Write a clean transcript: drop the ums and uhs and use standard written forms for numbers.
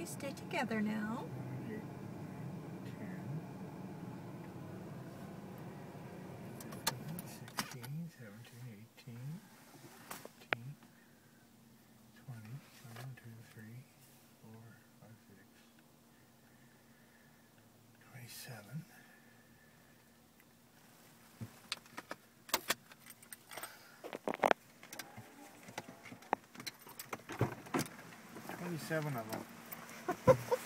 Okay, stay together now. 8, 10, 15, 16, 17, 18, 19, 20, 21, 2, 3, 4, 5, 6, 27. 27 of them.